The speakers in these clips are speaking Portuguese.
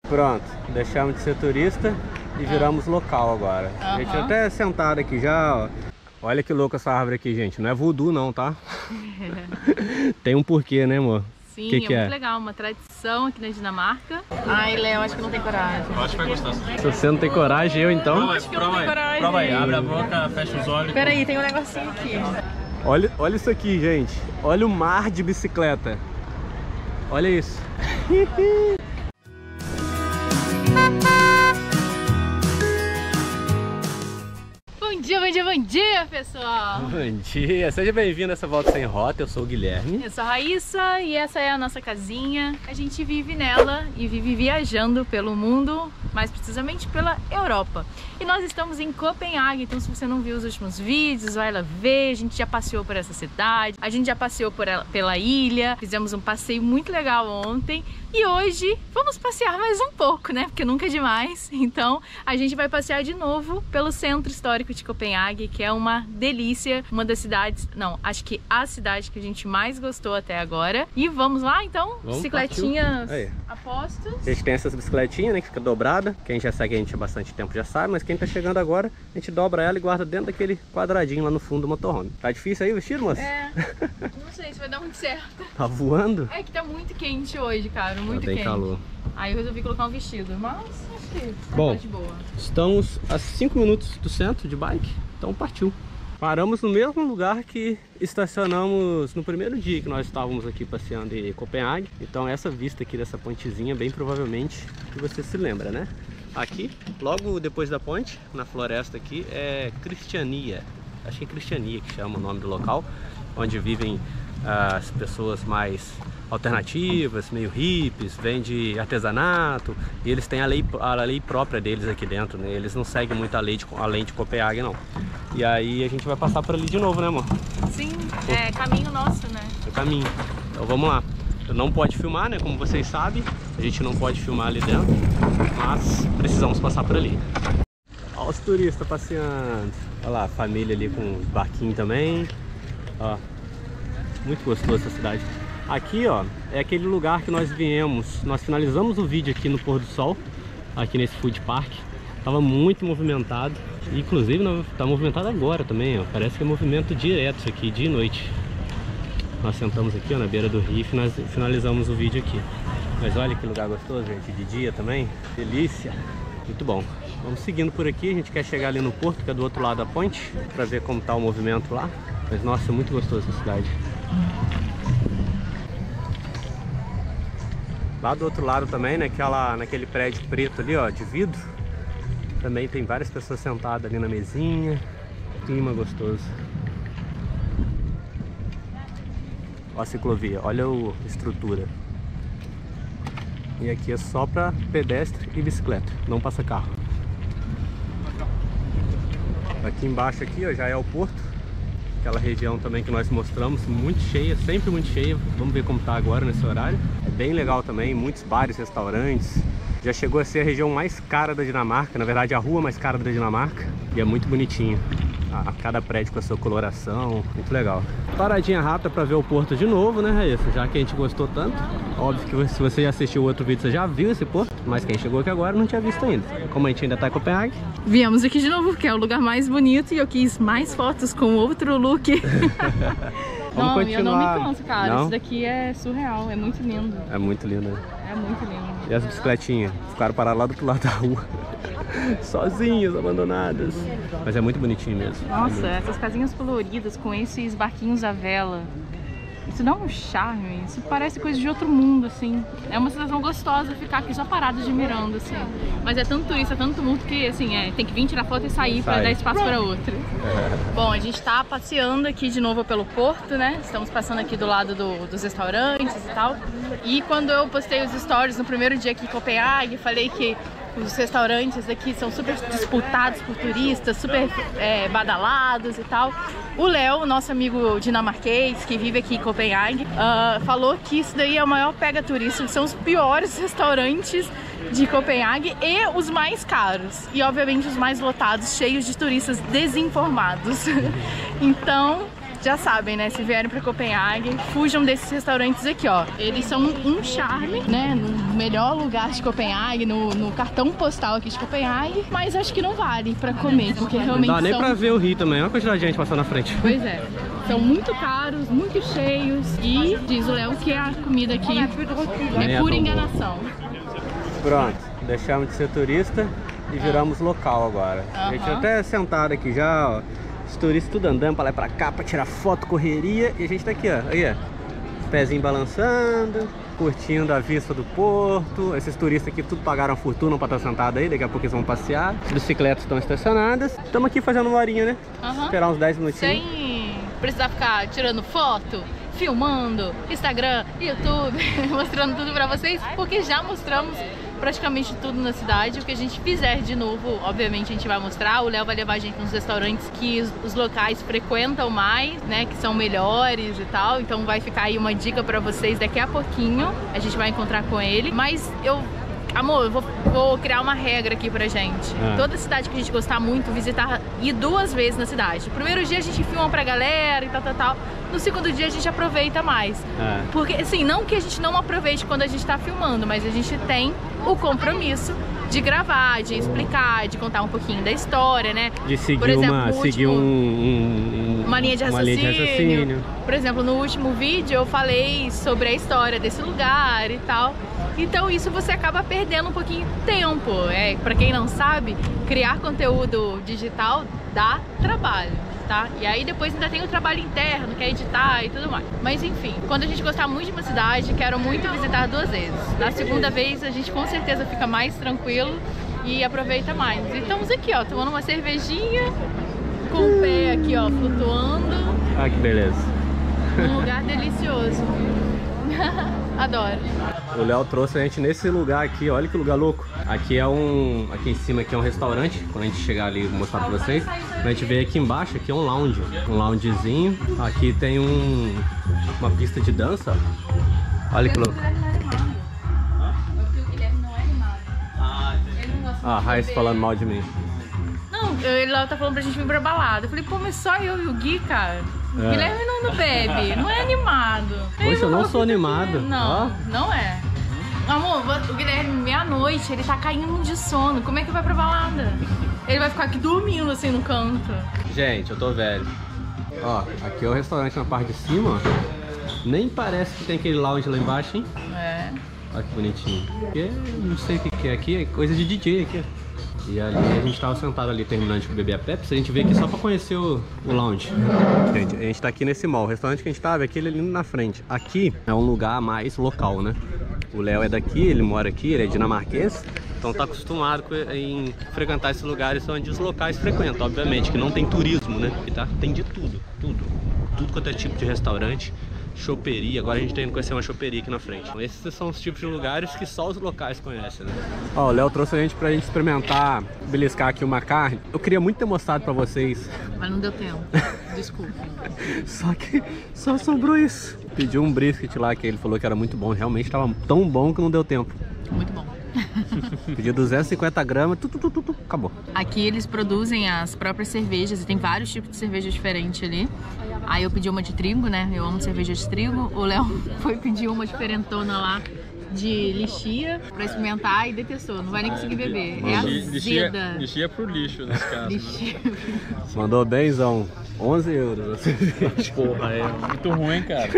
Pronto, deixamos de ser turista e viramos local agora. A gente até sentado aqui já, ó. Olha que louca essa árvore aqui, gente. Não é voodoo não, tá? Tem um porquê, né, amor? Sim, que é muito legal, uma tradição aqui na Dinamarca. Ai, Léo, acho que não tem coragem. Eu acho que vai gostar. Se você não tem coragem, eu então... Acho que eu não tenho coragem. Prova aí, abre a boca, fecha os olhos. Peraí, tem um negocinho aqui. Olha isso aqui, gente. Olha o mar de bicicleta. Olha isso. Bom dia, pessoal! Bom dia! Seja bem-vindo a essa Volta Sem Rota, eu sou o Guilherme. Eu sou a Raíssa e essa é a nossa casinha. A gente vive nela e vive viajando pelo mundo, mais precisamente pela Europa. E nós estamos em Copenhague, então se você não viu os últimos vídeos, vai lá ver. A gente já passeou por essa cidade, a gente já passeou pela ilha, fizemos um passeio muito legal ontem. E hoje vamos passear mais um pouco, né? Porque nunca é demais. Então a gente vai passear de novo pelo centro histórico de Copenhague, que é uma delícia, uma das cidades, não, acho que a cidade que a gente mais gostou até agora. E vamos lá então? Vamos, bicicletinhas a postos. A gente tem essas bicicletinhas, né, que fica dobrada. Quem já segue a gente há bastante tempo já sabe, mas quem tá chegando agora, a gente dobra ela e guarda dentro daquele quadradinho lá no fundo do motorhome. Tá difícil aí o vestido, moça? É, não sei se vai dar muito certo. Tá voando? É que tá muito quente hoje, cara, muito quente. Tem calor. Aí eu resolvi colocar um vestido, mas acho que bom, tá de boa. Estamos a 5 minutos do centro de bike, então partiu. Paramos no mesmo lugar que estacionamos no primeiro dia que nós estávamos aqui passeando em Copenhague. Então essa vista aqui dessa pontezinha, bem provavelmente que você se lembra, né? Aqui, logo depois da ponte, na floresta aqui, é Christiania. Acho que é Christiania que chama o nome do local, onde vivem as pessoas mais alternativas, meio hippies, vende artesanato, e eles têm a lei própria deles aqui dentro, né? Eles não seguem muito a lei de Copenhague, não. E aí a gente vai passar por ali de novo, né, amor? Sim, é caminho nosso, né? É caminho. Então vamos lá. Não pode filmar, né? Como vocês sabem, a gente não pode filmar ali dentro, mas precisamos passar por ali. Olha os turistas passeando. Olha lá, a família ali com barquinho também. Ó, muito gostoso essa cidade. Aqui, ó, é aquele lugar que nós viemos. Nós finalizamos o vídeo aqui no pôr do sol, aqui nesse food park. Tava muito movimentado, inclusive tá movimentado agora também, ó. Parece que é movimento direto isso aqui, dia e noite. Nós sentamos aqui, ó, na beira do rio e finalizamos o vídeo aqui. Mas olha que lugar gostoso, gente, de dia também. Delícia, muito bom. Vamos seguindo por aqui, a gente quer chegar ali no porto, que é do outro lado da ponte, pra ver como tá o movimento lá. Mas nossa, é muito gostoso essa cidade. Lá do outro lado também, né, naquele prédio preto ali, ó, de vidro, também tem várias pessoas sentadas ali na mesinha. Clima gostoso. Ó a ciclovia, olha a estrutura. E aqui é só para pedestre e bicicleta, não passa carro. Aqui embaixo aqui, ó, já é o porto. Aquela região também que nós mostramos, muito cheia, sempre muito cheia. Vamos ver como tá agora nesse horário. É bem legal também, muitos bares, restaurantes. Já chegou a ser a região mais cara da Dinamarca, na verdade a rua mais cara da Dinamarca. E é muito bonitinho, cada prédio com a sua coloração, muito legal. Paradinha rápida para ver o porto de novo, né, Raíssa? Já que a gente gostou tanto. Óbvio que se você já assistiu o outro vídeo, você já viu esse porto, mas quem chegou aqui agora não tinha visto ainda. Como a gente ainda tá em Copenhague, viemos aqui de novo, porque é o lugar mais bonito e eu quis mais fotos com outro look. Vamos continuar. Eu não me canso, cara. Não? Isso daqui é surreal, é muito lindo. É muito lindo, né? É muito lindo. E as bicicletinhas? Ficaram paradas lá do outro lado da rua. Sozinhas, abandonadas. Mas é muito bonitinho mesmo. Nossa, essas casinhas coloridas com esses barquinhos à vela. Isso dá um charme, isso parece coisa de outro mundo, assim. É uma sensação gostosa ficar aqui só parado admirando, assim. Mas é tanto turista, tanto tumulto que, assim, tem que vir tirar foto e sair para dar espaço para outro. Bom, a gente tá passeando aqui de novo pelo porto, né? Estamos passando aqui do lado dos restaurantes e tal. E quando eu postei os stories no primeiro dia aqui em Copenhague, falei que os restaurantes aqui são super disputados por turistas, super badalados e tal. O Léo, nosso amigo dinamarquês, que vive aqui em Copenhague, falou que isso daí é o maior pega turista, que são os piores restaurantes de Copenhague e os mais caros. E obviamente os mais lotados, cheios de turistas desinformados. Então, já sabem, né? Se vierem pra Copenhague, fujam desses restaurantes aqui, ó. Eles são um charme, né? No melhor lugar de Copenhague, no cartão postal aqui de Copenhague. Mas acho que não vale pra comer, porque realmente Não dá nem são... pra ver o rio também, olha a quantidade de gente passando na frente. Pois é. São muito caros, muito cheios. E diz o Léo que a comida aqui é pura enganação. Pronto, deixamos de ser turista e viramos local agora. A gente até sentado aqui já, ó. Os turistas tudo andando pra lá e pra cá pra tirar foto, correria. E a gente tá aqui, ó. Aí, ó. Pezinho balançando, curtindo a vista do porto. Esses turistas aqui tudo pagaram fortuna pra estar sentado aí. Daqui a pouco eles vão passear. As bicicletas estão estacionadas. Estamos aqui fazendo uma horinha, né? Esperar uns 10 minutinhos. Sem precisar ficar tirando foto, filmando, Instagram, YouTube, mostrando tudo pra vocês, porque já mostramos praticamente tudo na cidade. O que a gente fizer de novo, obviamente a gente vai mostrar. O Léo vai levar a gente nos restaurantes que os locais frequentam mais, né, que são melhores e tal. Então vai ficar aí uma dica pra vocês daqui a pouquinho. A gente vai encontrar com ele. Mas amor, eu vou criar uma regra aqui pra gente. Toda cidade que a gente gostar muito, visitar, ir 2 vezes na cidade. No primeiro dia a gente filma pra galera e tal. No segundo dia a gente aproveita mais. Porque, assim, não que a gente não aproveite quando a gente tá filmando, mas a gente tem o compromisso de gravar, de explicar, de contar um pouquinho da história, né? De seguir, por exemplo, uma linha de raciocínio. Por exemplo, no último vídeo eu falei sobre a história desse lugar e tal. Então isso você acaba perdendo um pouquinho de tempo. Pra quem não sabe, criar conteúdo digital dá trabalho, tá? E aí depois ainda tem o trabalho interno, que é editar e tudo mais. Mas enfim, quando a gente gostar muito de uma cidade, quero muito visitar 2 vezes. Na segunda vez a gente com certeza fica mais tranquilo e aproveita mais. E estamos aqui, ó, tomando uma cervejinha, com o pé aqui, ó, flutuando. Ah, que beleza. Um lugar delicioso. Adoro. O Léo trouxe a gente nesse lugar aqui, olha que lugar louco. Aqui aqui em cima aqui é um restaurante. Quando a gente chegar ali, vou mostrar pra vocês. A gente veio aqui embaixo, aqui é um lounge. Um loungezinho. Aqui tem uma pista de dança. Olha que louco. Ah, Raiz falando mal de mim. Não, ele lá tá falando pra gente vir pra balada. Eu falei, pô, mas só eu e o Gui, cara. O Guilherme não bebe, não é animado. Poxa, eu não sou animado. Não, não é. Amor, o Guilherme, meia-noite, ele tá caindo de sono. Como é que vai pra balada? Ele vai ficar aqui dormindo assim no canto. Gente, eu tô velho. Ó, aqui é o restaurante na parte de cima, ó. Nem parece que tem aquele lounge lá embaixo, hein? Olha que bonitinho. Porque não sei o que é aqui, é coisa de DJ aqui. E ali a gente tava sentado ali terminando de beber a Pepsi. A gente veio aqui só pra conhecer o lounge. Gente, a gente tá aqui nesse mall. O restaurante que a gente tava é aquele ali na frente. Aqui é um lugar mais local, né? O Léo é daqui, ele mora aqui, ele é dinamarquês. Então tá acostumado em frequentar esses lugares onde os locais frequentam. Obviamente que não tem turismo, né? E tá, tem de tudo. Tudo quanto é tipo de restaurante. Choperia, agora a gente tá indo conhecer uma choperia aqui na frente. Então, esses são os tipos de lugares que só os locais conhecem, né? Ó, o Léo trouxe a gente pra gente experimentar, beliscar aqui uma carne. Eu queria muito ter mostrado pra vocês. Mas não deu tempo, desculpa. Só que só sobrou isso. Pediu um brisket lá que ele falou que era muito bom. Realmente tava tão bom que não deu tempo. Muito bom. Pediu 250 gramas, acabou. Aqui eles produzem as próprias cervejas e tem vários tipos de cerveja diferentes ali. Aí eu pedi uma de trigo, né? Eu amo cerveja de trigo. O Léo foi pedir uma diferentona lá de lixia pra experimentar e detestou. Não vai nem conseguir beber. É azeda. Lixia pro lixo nesse caso. Lixia. Mandou benzão. 11 euros. Porra, é muito ruim, cara.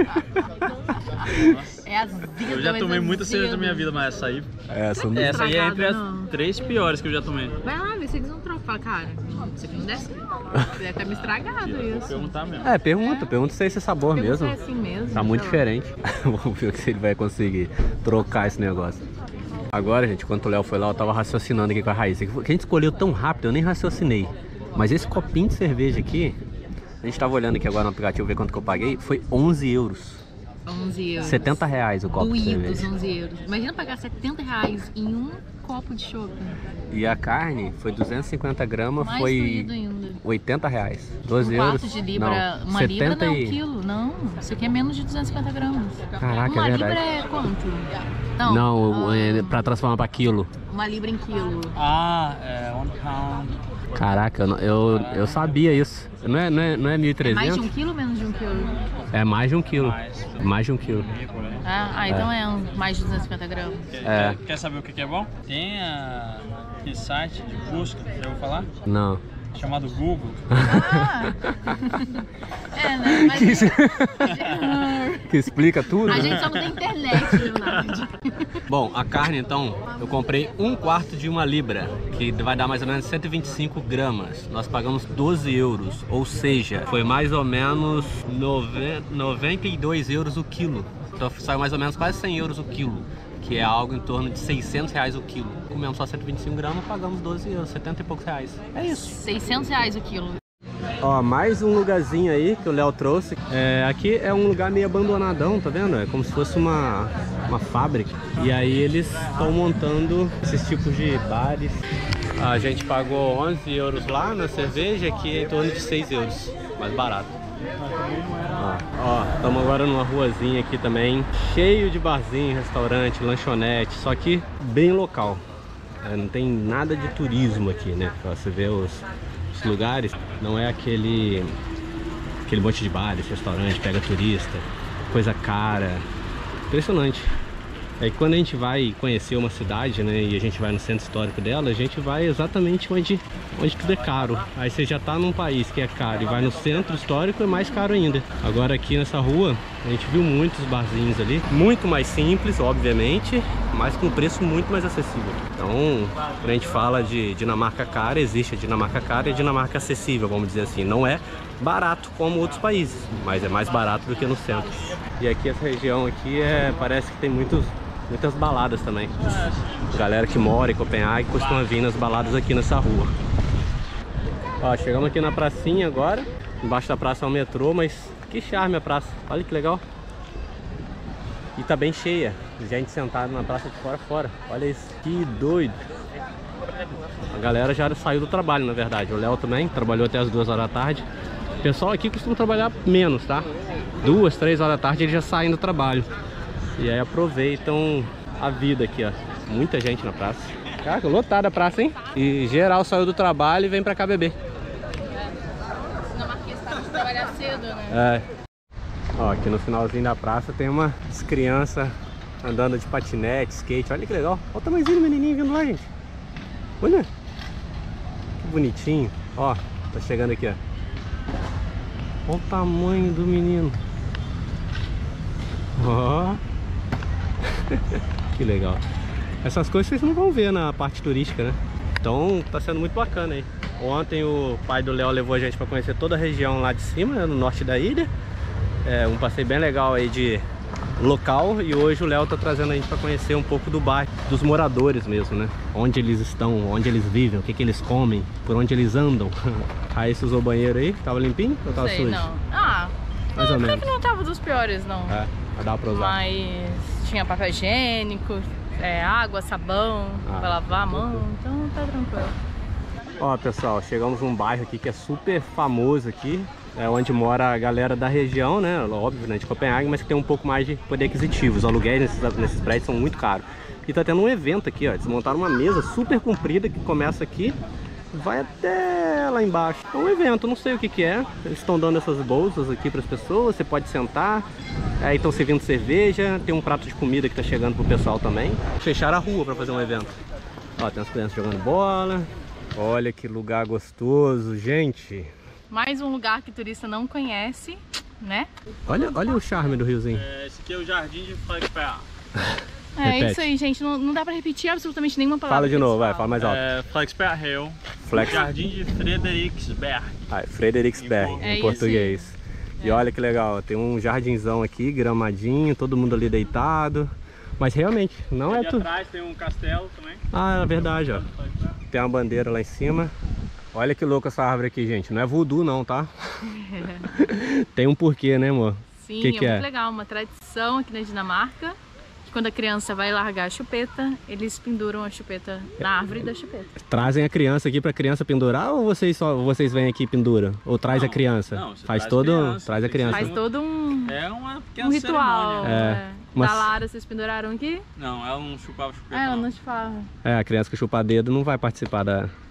É azeda. Eu já tomei muita cerveja da minha vida, mas essa aí... Essa aí é entre as 3 piores que eu já tomei. Vai lá, vê se eles não trocam. Fala, cara, isso aqui não desce. Deve estar me estragado isso. Vou perguntar mesmo. Pergunta se é esse sabor mesmo. É assim mesmo. Tá muito diferente. Vamos ver se ele vai conseguir trocar esse negócio. Agora, gente, enquanto o Léo foi lá, eu tava raciocinando aqui com a Raíssa. Que a gente escolheu tão rápido, eu nem raciocinei. Mas esse copinho de cerveja aqui, a gente tava olhando aqui agora no aplicativo, ver quanto que eu paguei, foi 11 euros. 11 euros. 70 reais o copo de cerveja. 11 euros. Imagina pagar 70 reais em um copo de chopp. E a carne foi 250 gramas, mais foi 80 reais. 12 euros. Um quarto de libra, não, uma 70 libra não é um quilo, não. Isso aqui é menos de 250 gramas. Caraca, uma é verdade. libra é quanto? Não, pra transformar pra quilo. Uma libra em quilo. Ah, é 1 pound. Caraca, eu sabia isso. Não é 1.300? É mais de 1 quilo ou menos de 1 quilo? É mais de 1 quilo. Mais de 1 quilo. Então é mais de 250 gramas. Quer saber o que é bom? Tem aquele site de busca, já ouviu falar? Não. Chamado Google. Né? Mas... Que explica tudo. A gente só não tem internet, Leonardo. Bom, a carne então, eu comprei 1/4 de uma libra, que vai dar mais ou menos 125 gramas. Nós pagamos 12 euros, ou seja, foi mais ou menos 92 euros o quilo. Então saiu mais ou menos quase 100 euros o quilo, que é algo em torno de 600 reais o quilo. Comemos só 125 gramas, pagamos 12 euros, 70 e poucos reais. É isso. 600 reais o quilo. Ó, mais um lugarzinho aí que o Léo trouxe. Aqui é um lugar meio abandonadão, tá vendo? É como se fosse uma fábrica. E aí eles estão montando esses tipos de bares. A gente pagou 11 euros lá na cerveja, aqui é em torno de 6 euros. Mais barato. Ó, estamos agora numa ruazinha aqui também, cheio de barzinho, restaurante, lanchonete, só que bem local. Não tem nada de turismo aqui, né? Pra você ver os lugares, não é aquele monte de bares, restaurante, pega turista, coisa cara, impressionante. Aí quando a gente vai conhecer uma cidade, né, e a gente vai no centro histórico dela, a gente vai exatamente onde tudo é caro. Aí você já tá num país que é caro e vai no centro histórico, é mais caro ainda. Agora aqui nessa rua, a gente viu muitos barzinhos ali, muito mais simples, obviamente, mas com preço muito mais acessível. Então, quando a gente fala de Dinamarca cara, existe a Dinamarca cara e a Dinamarca acessível, vamos dizer assim. Não é barato como outros países, mas é mais barato do que no centro. E aqui essa região aqui parece que tem muitas baladas também. Galera que mora em Copenhague costuma vir nas baladas aqui nessa rua. Ó, chegamos aqui na pracinha agora. Embaixo da praça é um metrô, mas que charme a praça. Olha que legal. E tá bem cheia. Gente sentada na praça de fora. Olha isso. Que doido. A galera já saiu do trabalho, na verdade. O Léo também trabalhou até as 2 horas da tarde. O pessoal aqui costuma trabalhar menos, tá? 2, 3 horas da tarde eles já saem do trabalho. E aí aproveitam a vida aqui, ó. Muita gente na praça. Caraca, lotada a praça, hein? E geral saiu do trabalho e vem pra cá beber. Na Marquês tá de trabalhar cedo, né? Ó, aqui no finalzinho da praça tem umas crianças andando de patinete, skate. Olha que legal. Olha o tamanhozinho do menininho vindo lá, gente. Olha. Que bonitinho. Ó, tá chegando aqui, ó. Olha o tamanho do menino. Ó. Que legal. Essas coisas vocês não vão ver na parte turística, né? Então tá sendo muito bacana aí. Ontem o pai do Léo levou a gente para conhecer toda a região lá de cima, né, no norte da ilha. Um passeio bem legal aí de local. E hoje o Léo tá trazendo a gente para conhecer um pouco do bairro, dos moradores mesmo, né? Onde eles estão, onde eles vivem, o que que eles comem, por onde eles andam. Aí você usou o banheiro aí? Tava limpinho ou tava sujo? Não. Mais ou menos. Até que não tava dos piores, não. Dá pra usar. Mas tinha papel higiênico, água, sabão pra lavar a mão, então tá tranquilo. Ó, pessoal, chegamos num bairro aqui que é super famoso aqui, onde mora a galera da região, né, óbvio, né, de Copenhague, mas que tem um pouco mais de poder aquisitivo. Os aluguéis nesses prédios são muito caros. E tá tendo um evento aqui, ó, eles montaram uma mesa super comprida que começa aqui, vai até lá embaixo. É um evento, não sei o que que é. Eles estão dando essas bolsas aqui para as pessoas, você pode sentar. Aí estão servindo cerveja, tem um prato de comida que tá chegando pro pessoal também. Fecharam a rua para fazer um evento. Ó, tem as crianças jogando bola. Olha que lugar gostoso, gente. Mais um lugar que turista não conhece, né? Olha o charme do riozinho. Esse aqui é o Jardim de Frederiksberg. Repete. Isso aí, gente. Não dá pra repetir absolutamente nenhuma palavra. Fala de novo, vai, fala mais alto. Frederiksberg Hill. Jardim de Frederiksberg. Frederiksberg, em português. E olha que legal, tem um jardinzão aqui, gramadinho, todo mundo ali deitado. Mas realmente, não é tudo. Atrás tem um castelo também. É verdade, ó. Tem uma bandeira lá em cima. Olha que louca essa árvore aqui, gente. Não é voodoo não, tá? Tem um porquê, né, amor? Sim, é muito legal. Uma tradição aqui na Dinamarca. Quando a criança vai largar a chupeta, eles penduram a chupeta na árvore da chupeta. Trazem a criança aqui pra criança pendurar ou vocês vêm aqui e penduram? Ou traz a criança? Não, traz a criança. Faz todo um ritual. Da Lara, vocês penduraram aqui? Não, ela não chupava chupeta. Ela não chupava. A criança que chupa dedo não vai participar da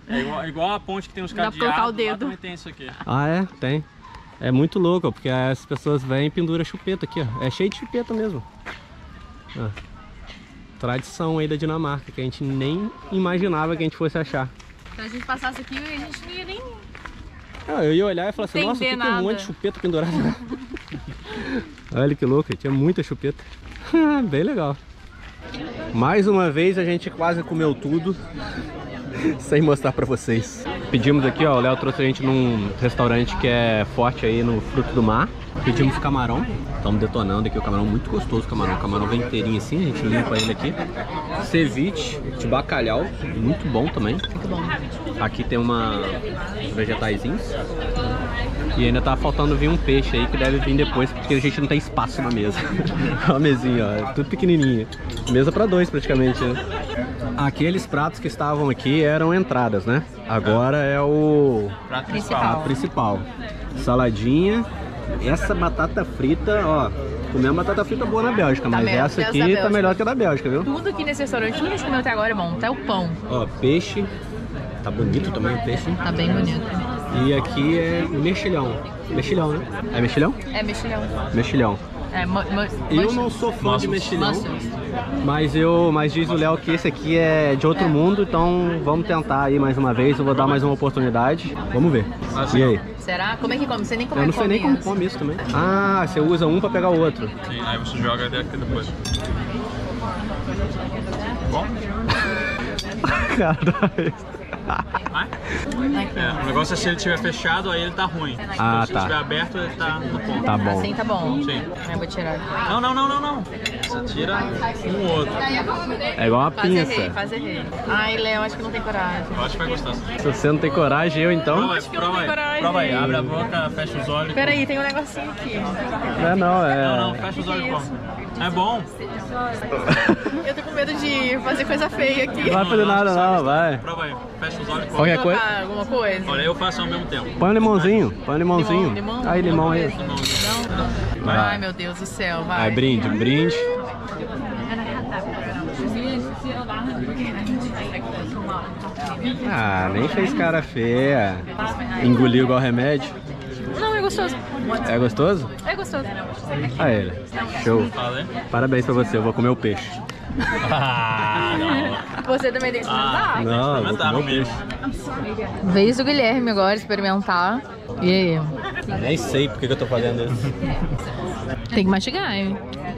É igual a ponte que tem uns Dá pra cadeados, colocar o dedo. lá também tem isso aqui. Ah, é? Tem. É muito louco, porque as pessoas vêm e penduram chupeta aqui, ó. É cheio de chupeta mesmo. Ah. Tradição aí da Dinamarca, que a gente nem imaginava que a gente fosse achar. Se a gente passasse aqui, a gente não ia nem... Eu ia olhar e falar assim, nossa, aqui tem um monte de chupeta pendurada. Olha que louco, tinha muita chupeta. Bem legal. Mais uma vez a gente quase comeu tudo sem mostrar pra vocês. Pedimos aqui, ó, o Léo trouxe a gente num restaurante que é forte aí no fruto do mar. Pedimos camarão, estamos detonando aqui o camarão, muito gostoso o camarão. O camarão vem inteirinho assim, a gente limpa ele aqui. Ceviche de bacalhau, muito bom também. Muito bom. Aqui tem uns vegetaizinhos. E ainda tá faltando vir um peixe aí que deve vir depois, porque a gente não tem espaço na mesa. Olha a mesinha, ó, tudo pequenininha. Mesa pra dois praticamente, né? Aqueles pratos que estavam aqui eram entradas, né? Agora é o Prato prato principal. Saladinha. Essa batata frita, ó, comi uma batata frita boa na Bélgica, mas melhor essa que aqui essa da tá Bélgica. melhor que a da Bélgica, viu? Tudo aqui nesse restaurante, tudo que a gente comeu até agora é bom. Até o pão. Ó, peixe. Tá bonito também o peixe. Tá bem bonito. E aqui é mexilhão. Mexilhão, né? É mexilhão? É mexilhão. Mexilhão. É, Eu não sou fã de mexilhão, Mussels. mas diz o Léo que esse aqui é de outro mundo, então vamos tentar aí mais uma vez, eu vou dar mais uma oportunidade. Vamos ver. E aí? Será? Como é que come? Você nem como Eu é não que sei nem como isso. come isso também. Ah, você usa um pra pegar o outro. Sim, aí você joga daqui depois. Bom? Caralho. Vai? É, o negócio é se ele estiver fechado, aí ele tá ruim. Ah, Então, se tá. estiver aberto, ele tá no ponto. Tá bom. Assim tá bom. Sim. Eu vou tirar. Não. Você tira um ou outro. É igual uma Quase errei, pinça. quase errei. Ai, Léo, acho que não tem coragem. Eu acho que vai gostar. Se você não tem coragem, eu então. Prova aí, que eu não prova tenho aí. coragem. Prova aí, abre a boca, fecha os olhos. Peraí, tem um negocinho aqui. Não, fecha os olhos e come. É bom. Eu tô com medo de fazer coisa feia aqui. Não vai fazer nada não, vai. Prova aí, fecha os olhos e come. Qualquer coisa. Colocar alguma coisa? Olha, eu faço ao mesmo tempo. Põe um limãozinho, põe um limãozinho. Limão? Aí, limão aí. Limãozinho. Ai, meu Deus do céu, vai. Aí, brinde, brinde. Ah, nem fez cara feia. Engoliu igual remédio. Não, é gostoso. É gostoso? É gostoso. Ah, ele. Show. Falei? Parabéns pra você, eu vou comer o peixe. Ah, não. Você também tem que experimentar? Não, eu vou Experimentar comer o comigo. peixe. Vez do Guilherme agora experimentar. E aí? Nem sei por que eu tô fazendo isso. Tem que mastigar, hein?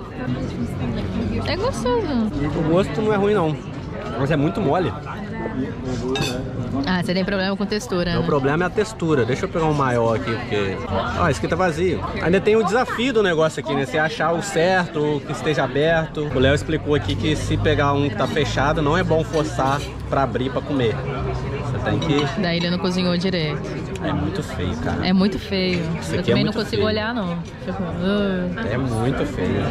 É gostoso. O gosto não é ruim não, mas é muito mole. Ah, você tem problema com textura, O né? problema é a textura. Deixa eu pegar um maior aqui, porque... Ó, esse aqui tá vazio. Ainda tem o desafio do negócio aqui, né? Você achar o certo, o que esteja aberto. O Léo explicou aqui que se pegar um que tá fechado, não é bom forçar pra abrir pra comer. Você tem que... Daí ele não cozinhou direito. É muito feio, cara. É muito feio. Isso Eu aqui é também não muito consigo feio. olhar, não. Tipo, É muito feio.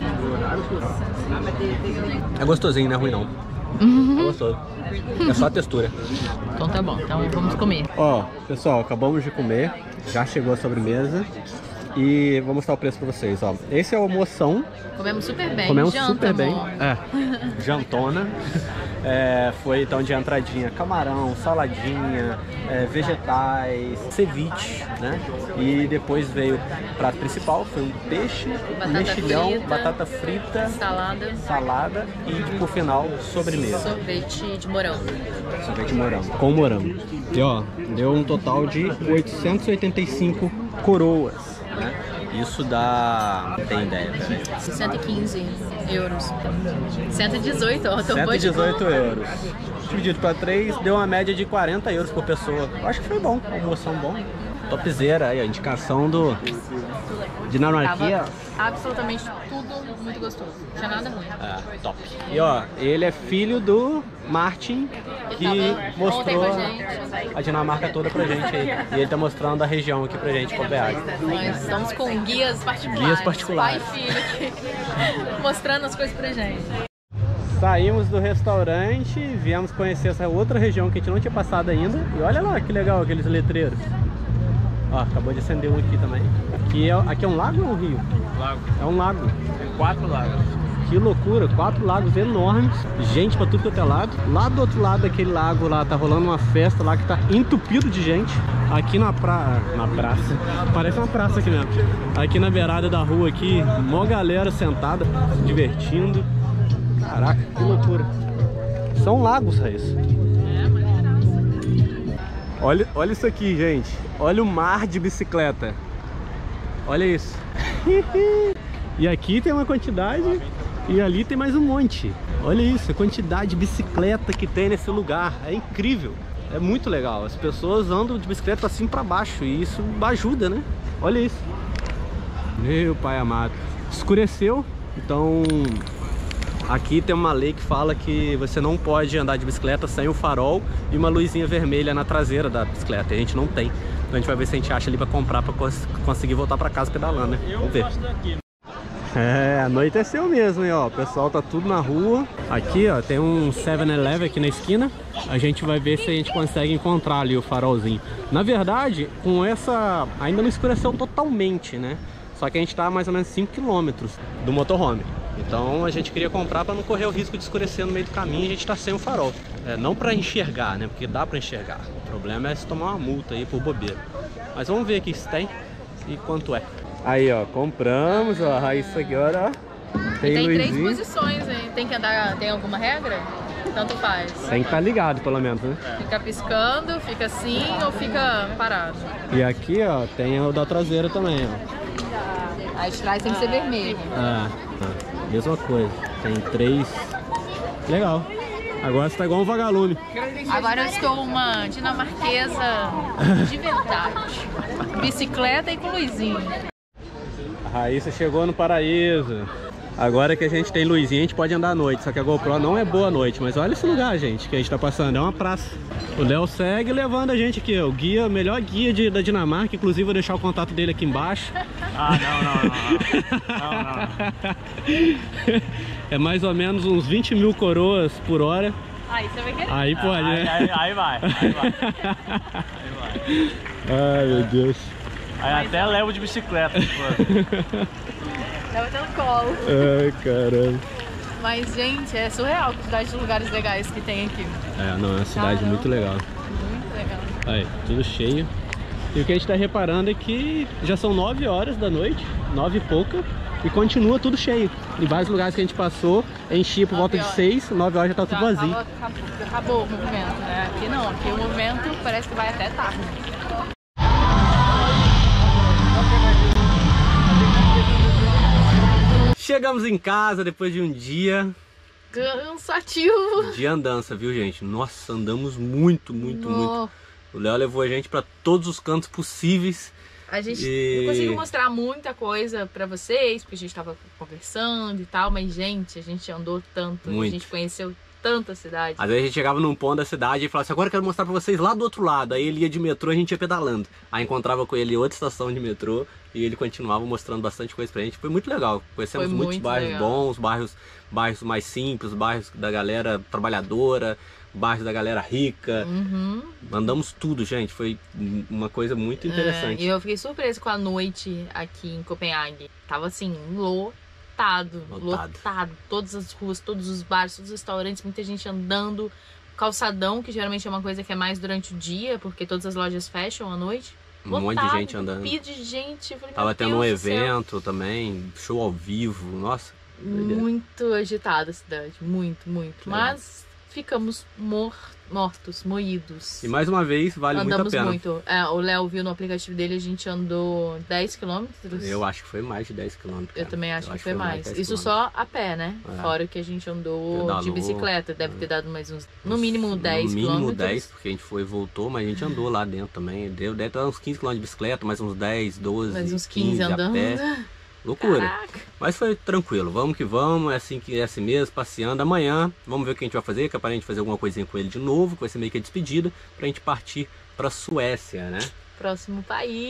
É gostosinho, não é ruim não. É gostoso. É só a textura. Então tá bom, então vamos comer. Ó, pessoal, acabamos de comer. Já chegou a sobremesa. E vou mostrar o preço pra vocês, ó. Esse é o moção. Comemos super bem. Comemos Janta, super bem. amor. É, jantona. É, foi então de entradinha, camarão, saladinha, vegetais, ceviche, né? E depois veio o prato principal, foi um peixe, Batata mexilhão, frita, batata frita, Salada, e por final, sobremesa. sorvete de morango. Sorvete de morango, com morango. E ó, deu um total de 885 coroas, né? Isso dá... Não tem ideia, peraí. 115 euros. 118, ó. 118 euros. Dividido para 3, deu uma média de 40 euros por pessoa. Eu acho que foi bom, almoção bom. Topzera aí, a indicação do dinamarquês. Absolutamente tudo muito gostoso. Não tinha nada ruim. Top. E ó, ele é filho do Martin, que Tava mostrou ontem com a gente. a Dinamarca toda pra gente aí. E ele tá mostrando a região aqui pra gente, Copenhague. Nós estamos com guias particulares. Guias particulares. Pai e filho aqui. Mostrando as coisas pra gente. Saímos do restaurante, viemos conhecer essa outra região que a gente não tinha passado ainda. E olha lá que legal aqueles letreiros. Ó, acabou de acender um aqui também. Aqui é um lago ou um rio? Lago. É um lago. Tem 4 lagos. que loucura, 4 lagos enormes, gente pra tudo quanto é lado. Lá do outro lado daquele lago lá tá rolando uma festa lá que tá entupido de gente. Aqui na praça, parece uma praça aqui mesmo. Aqui na beirada da rua aqui, mó galera sentada, se divertindo. Caraca, que loucura. São lagos, Raíssa. Olha isso aqui, gente. Olha o mar de bicicleta. Olha isso. E aqui tem uma quantidade e ali tem mais um monte. Olha isso, a quantidade de bicicleta que tem nesse lugar. É incrível. É muito legal. As pessoas andam de bicicleta assim pra baixo e isso ajuda, né? Olha isso. Meu pai amado. Escureceu, então aqui tem uma lei que fala que você não pode andar de bicicleta sem o farol e uma luzinha vermelha na traseira da bicicleta. E a gente não tem. Então a gente vai ver se a gente acha ali pra comprar pra conseguir voltar pra casa pedalando, né? Vamos ver. É, anoiteceu mesmo, hein, ó. O pessoal tá tudo na rua. Aqui, ó, tem um 7-Eleven aqui na esquina. A gente vai ver se a gente consegue encontrar ali o farolzinho. Na verdade, com essa... ainda não escureceu totalmente, né? Só que a gente tá a mais ou menos 5 km do motorhome. Então a gente queria comprar para não correr o risco de escurecer no meio do caminho e a gente tá sem o farol. É, não para enxergar, né? Porque dá para enxergar. O problema é se tomar uma multa aí por bobeira. Mas vamos ver aqui se tem e quanto é. Aí, ó, compramos, ó, a Raíssa aqui, ó. Tem 3 posições, hein? Tem que andar, tem alguma regra? Tanto faz. Tem que estar ligado, pelo menos, né? Fica piscando, fica assim ou fica parado. E aqui, ó, tem o da traseira também, ó. Aí de trás tem que ser vermelho. Ah, mesma coisa. Tem 3. Legal. Agora você tá igual um vagalume. Agora eu estou uma dinamarquesa de verdade. Bicicleta e com luzinha. A Raíssa chegou no paraíso. Agora que a gente tem luzinha, a gente pode andar à noite. Só que a GoPro não é boa à noite. Mas olha esse lugar, gente, que a gente tá passando. É uma praça. O Léo segue levando a gente aqui, ó. O guia, o melhor guia da Dinamarca. Inclusive, vou deixar o contato dele aqui embaixo. Ah, não. É mais ou menos uns 20 mil coroas por hora. Aí você vai querer. Aí pode, né? Aí vai. Ai, meu Deus. Aí até levo de bicicleta. Tava até no colo. Ai, caramba. Mas, gente, é surreal a quantidade de lugares legais que tem aqui. É, não, é uma cidade muito legal. Muito legal. Aí, tudo cheio. E o que a gente tá reparando é que já são 9 horas da noite, 9 e pouca, e continua tudo cheio. Em vários lugares que a gente passou, enchia por volta de 6, 9 horas já tá tudo vazio. Acabou o movimento, né? Aqui não, aqui o movimento parece que vai até tarde. Chegamos em casa depois de um dia cansativo de andança, viu, gente? Nossa, andamos muito. O Léo levou a gente pra todos os cantos possíveis. A gente não conseguiu mostrar muita coisa pra vocês, porque a gente tava conversando e tal, mas, gente, a gente andou tanto, a gente conheceu tanta cidade. Às vezes a gente chegava num ponto da cidade e falava assim, agora eu quero mostrar pra vocês lá do outro lado. Aí ele ia de metrô e a gente ia pedalando. Aí encontrava com ele em outra estação de metrô e ele continuava mostrando bastante coisa pra gente. Foi muito legal. Conhecemos muitos bairros bons, bairros mais simples, bairros da galera trabalhadora, bairros da galera rica. Andamos tudo, gente. Foi uma coisa muito interessante. E eu fiquei surpresa com a noite aqui em Copenhague. Tava assim, lotado. Todas as ruas, todos os bares, todos os restaurantes, muita gente andando. Calçadão, que geralmente é uma coisa que é mais durante o dia, porque todas as lojas fecham à noite. Um monte de gente andando. De gente. Eu falei, tava tendo um evento também, show ao vivo. Nossa. Muito agitada a cidade. Muito. Mas ficamos mortos, moídos. E mais uma vez, vale muito a pena. Andamos muito. O Léo viu no aplicativo dele, a gente andou 10 km. Eu acho que foi mais de 10 km. Eu também acho que foi mais. Isso só a pé, né? Fora que a gente andou de bicicleta. Deve ter dado mais uns, no mínimo 10 km. No mínimo 10, porque a gente foi e voltou, mas a gente andou lá dentro também. Deve dar uns 15 km de bicicleta, mais uns 10, 12, mais uns 15 andando. A pé. Loucura. Caraca. Mas foi tranquilo, vamos que vamos, é assim mesmo, passeando. Amanhã vamos ver o que a gente vai fazer, que é pra gente fazer alguma coisinha com ele de novo, que vai ser meio que a despedida, pra gente partir pra Suécia, né? Próximo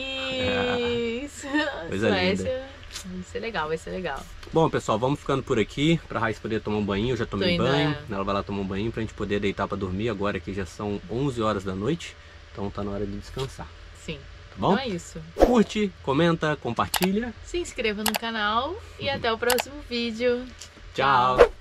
país. Coisa Suécia. Linda. Vai ser legal. Bom, pessoal, vamos ficando por aqui, pra Raíssa poder tomar um banho. Eu já tomei banho, ela vai lá tomar um banho pra gente poder deitar pra dormir. Agora que já são 11 horas da noite, então tá na hora de descansar. Sim. Tá bom? Então é isso. Curte, comenta, compartilha. Se inscreva no canal e até o próximo vídeo. Tchau. Tchau.